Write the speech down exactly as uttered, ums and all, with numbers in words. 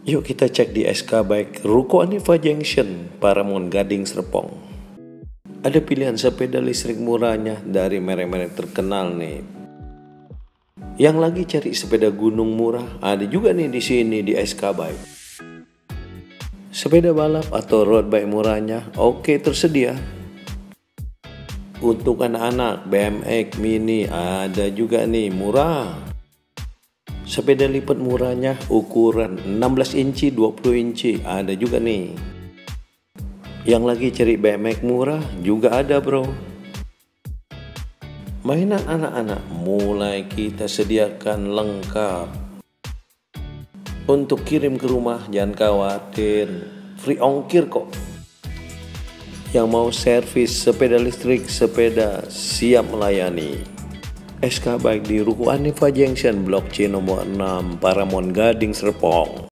Yuk kita cek di S K Bike Ruko Anifa Junction, Paramount Gading Serpong. Ada pilihan sepeda listrik murahnya dari merek-merek terkenal nih. Yang lagi cari sepeda gunung murah, ada juga nih di sini di S K Bike. Sepeda balap atau road bike murahnya oke tersedia. Untuk anak-anak B M X mini ada juga nih murah. Sepeda lipat murahnya ukuran enam belas inci dua puluh inci ada juga nih. Yang lagi cari B M X murah juga ada bro. Mainan anak-anak mulai kita sediakan lengkap. Untuk kirim ke rumah jangan khawatir, free ongkir kok. Yang mau servis sepeda listrik, sepeda siap melayani. S K Bike di Ruko Anifa Junction, Blok C nomor enam, Paramount Gading Serpong.